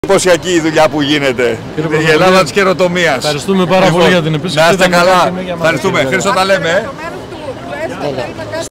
Εντυπωσιακή η δουλειά που γίνεται. Η Ελλάδα της καινοτομίας. Ευχαριστούμε πάρα πολύ για την επίσκεψη. Να είστε καλά. Ευχαριστούμε. Χρήστο, τα λέμε.